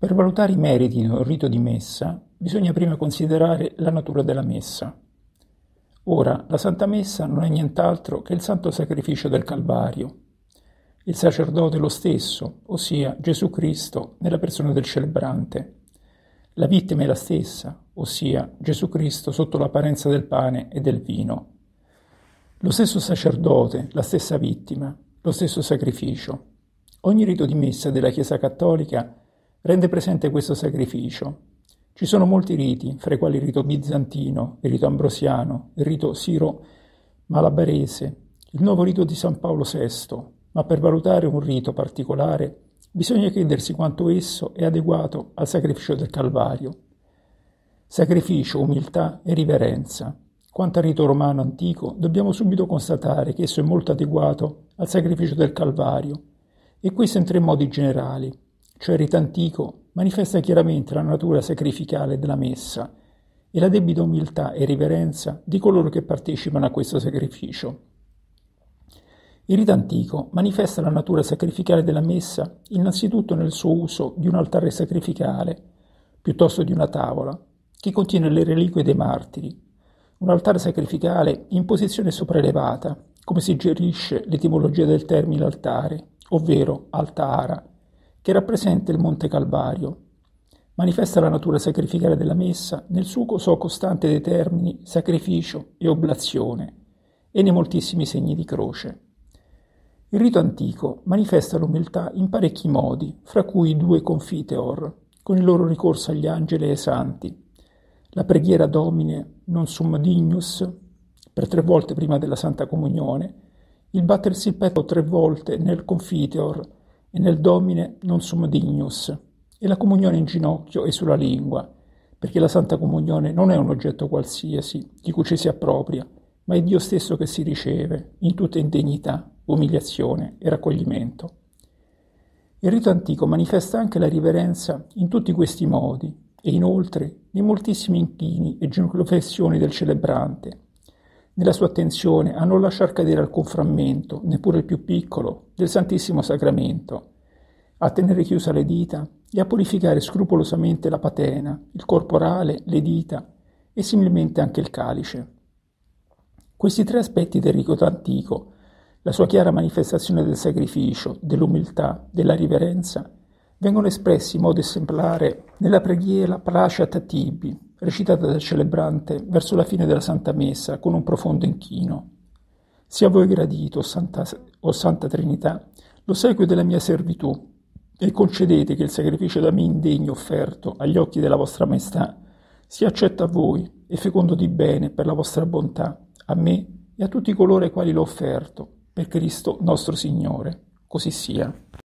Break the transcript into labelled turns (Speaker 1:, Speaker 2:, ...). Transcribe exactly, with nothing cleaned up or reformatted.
Speaker 1: Per valutare i meriti di un rito di messa, bisogna prima considerare la natura della messa. Ora, la Santa Messa non è nient'altro che il santo sacrificio del Calvario. Il sacerdote è lo stesso, ossia Gesù Cristo nella persona del celebrante. La vittima è la stessa, ossia Gesù Cristo sotto l'apparenza del pane e del vino. Lo stesso sacerdote, la stessa vittima, lo stesso sacrificio. Ogni rito di messa della Chiesa Cattolica rende presente questo sacrificio. Ci sono molti riti, fra i quali il rito bizantino, il rito ambrosiano, il rito siro-malabarese, il nuovo rito di San Paolo sesto, ma per valutare un rito particolare bisogna chiedersi quanto esso è adeguato al sacrificio del Calvario. Sacrificio, umiltà e riverenza. Quanto al rito romano antico, dobbiamo subito constatare che esso è molto adeguato al sacrificio del Calvario, e questo in tre modi generali. Cioè il rito antico manifesta chiaramente la natura sacrificale della messa e la debita umiltà e riverenza di coloro che partecipano a questo sacrificio. Il rito antico manifesta la natura sacrificale della messa innanzitutto nel suo uso di un altare sacrificale, piuttosto di una tavola, che contiene le reliquie dei martiri, un altare sacrificale in posizione sopraelevata, come suggerisce l'etimologia del termine altare, ovvero altara, che rappresenta il Monte Calvario. Manifesta la natura sacrificale della messa nel suo uso costante dei termini sacrificio e oblazione e nei moltissimi segni di croce. Il rito antico manifesta l'umiltà in parecchi modi, fra cui i due confiteor, con il loro ricorso agli angeli e ai santi, la preghiera Domine non sum dignus, per tre volte prima della Santa Comunione, il battersi il petto tre volte nel confiteor e nel Domine non sum dignus, e la comunione in ginocchio e sulla lingua, perché la Santa Comunione non è un oggetto qualsiasi di cui ci si appropria, ma è Dio stesso che si riceve in tutta indegnità, umiliazione e raccoglimento. Il rito antico manifesta anche la riverenza in tutti questi modi e inoltre nei moltissimi inchini e genuflessioni del celebrante, nella sua attenzione a non lasciar cadere alcun frammento, neppure il più piccolo, del Santissimo Sacramento, a tenere chiusa le dita e a purificare scrupolosamente la patena, il corporale, le dita e similmente anche il calice. Questi tre aspetti del rito antico, la sua chiara manifestazione del sacrificio, dell'umiltà, della riverenza, vengono espressi in modo esemplare nella preghiera Placiat Tibi, recitata dal celebrante verso la fine della Santa Messa con un profondo inchino. Sia a voi gradito, o Santa, o Santa Trinità, l'ossequio della mia servitù, e concedete che il sacrificio da me indegno offerto agli occhi della vostra maestà sia accetto a voi e fecondo di bene per la vostra bontà, a me e a tutti coloro ai quali l'ho offerto, per Cristo nostro Signore. Così sia.